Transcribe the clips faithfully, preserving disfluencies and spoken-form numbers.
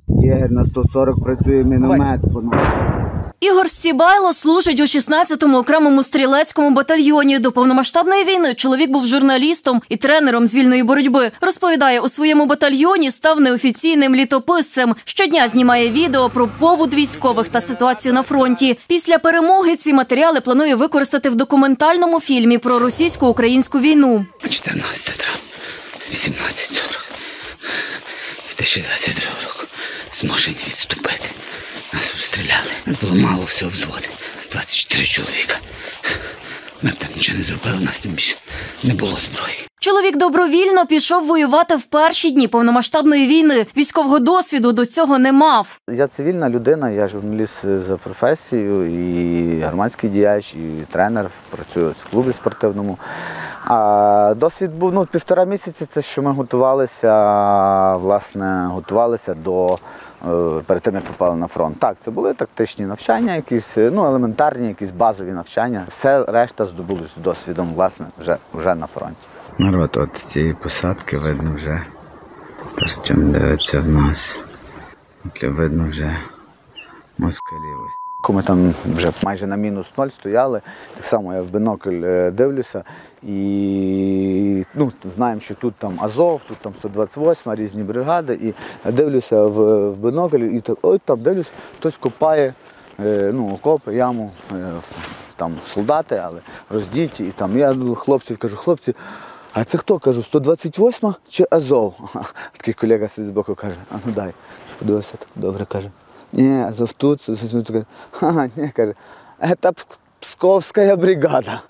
Єгер на сто сорок працює міномет. Ігор Стібайло служить у шістнадцятому окремому стрілецькому батальйоні. До повномасштабної війни чоловік був журналістом і тренером з вільної боротьби. Розповідає, у своєму батальйоні став неофіційним літописцем. Щодня знімає відео про побут військових та ситуацію на фронті. Після перемоги ці матеріали планує використати в документальному фільмі про російсько-українську війну. чотирнадцяте травня, вісімнадцять сорок, дві тисячі двадцять другого року. Змушені відступити. Нас розстріляли. Нас було мало всього взводи. двадцять чотири чоловіка. Ми б там нічого не зробили, у нас тим більше не було зброї. Чоловік добровільно пішов воювати в перші дні повномасштабної війни. Військового досвіду до цього не мав. Я цивільна людина, я журналіст за професією, і громадський діяч, і тренер, працюю в клубі спортивному. А досвід був ну, півтора місяці, це що ми готувалися, власне, готувалися до, перед тим, як попали на фронт. Так, це були тактичні навчання, якісь, ну, елементарні, якісь базові навчання. Все решта здобулось досвідом, власне, вже, вже на фронті. Народ, от з цієї посадки видно вже, чим дивиться в нас, видно вже москалів. Ми там вже майже на мінус ноль стояли, так само я в бінокль дивлюся і ну, знаємо, що тут там Азов, тут там сто двадцять восьма, різні бригади, і дивлюся в, в бінокль і так, ой, там дивлюся, хтось копає ну, окопи, яму, там солдати, але роздіті, і там я ну, хлопців кажу, хлопці, а це хто, кажу, сто двадцять восьма чи Азов? Такий колега сидить збоку, каже, а ну дай, подивися, добре, каже. Ні, Азов тут, ага, ні, каже, це Псковська бригада.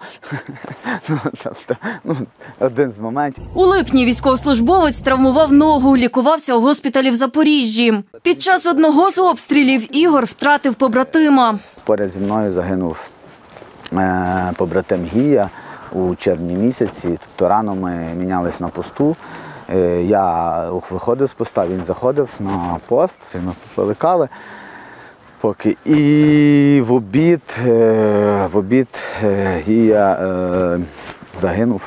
ну, один з моментів. У липні військовослужбовець травмував ногу, лікувався у госпіталі в Запоріжжі. Під час одного з обстрілів Ігор втратив побратима. Поряд зі мною загинув е, побратим Гія у червні місяці, тобто рано ми мінялись на посту. Я виходив з поста, він заходив на пост, ми попили кави. Поки. І в обід, в обід Гія загинув,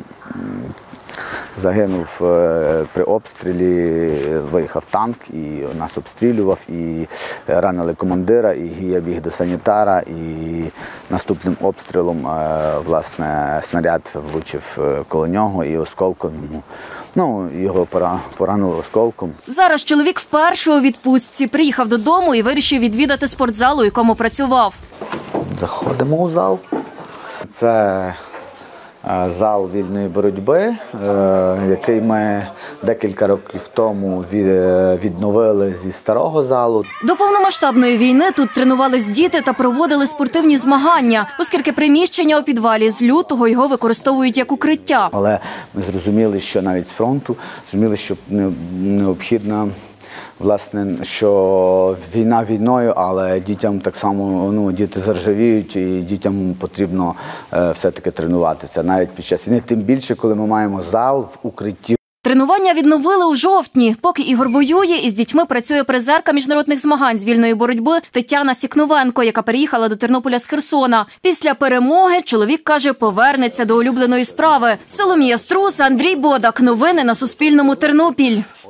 загинув при обстрілі, виїхав танк і нас обстрілював, і ранили командира, і Гія біг до санітара, і наступним обстрілом, власне, снаряд влучив коло нього і осколком йому. Ну, його поранило осколком. Зараз чоловік вперше у відпустці приїхав додому і вирішив відвідати спортзал, у якому працював. Заходимо у зал. Це зал вільної боротьби, який ми декілька років тому відновили зі старого залу. До повномасштабної війни тут тренувались діти та проводили спортивні змагання, оскільки приміщення у підвалі з лютого його використовують як укриття. Але ми зрозуміли, що навіть з фронту, зрозуміли, що необхідно, власне, що війна війною, але дітям так само, ну, діти заржавіють і дітям потрібно е, все-таки тренуватися, навіть під час війни, тим більше, коли ми маємо зал в укритті. Тренування відновили у жовтні. Поки Ігор воює, із дітьми працює призерка міжнародних змагань з вільної боротьби Тетяна Сікновенко, яка переїхала до Тернополя з Херсона. Після перемоги чоловік, каже, повернеться до улюбленої справи. Соломія Струс, Андрій Бодак. Новини на Суспільному. Тернопіль.